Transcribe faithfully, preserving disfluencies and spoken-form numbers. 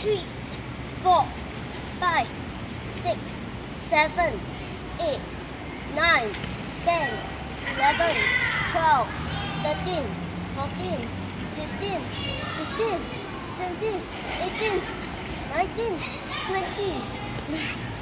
three, four, five, six, seven, eight, nine, ten, eleven, twelve, thirteen, fourteen, fifteen, sixteen, seventeen, eighteen, nineteen, twenty.